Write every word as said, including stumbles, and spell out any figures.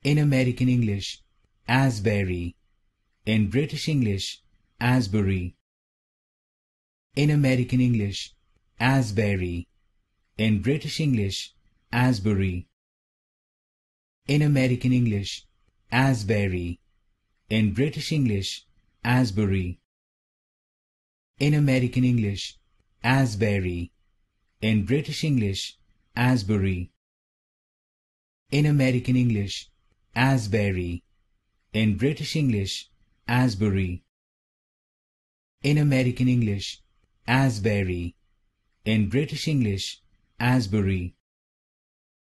In American English, Asbury. In British English, Asbury. In American English, Asbury. In British English, Asbury. In American English, Asbury. In British English, Asbury. In American English, Asbury. In British English, Asbury. In American English, Asbury. In British English, Asbury. In American English, Asbury. In British English, Asbury.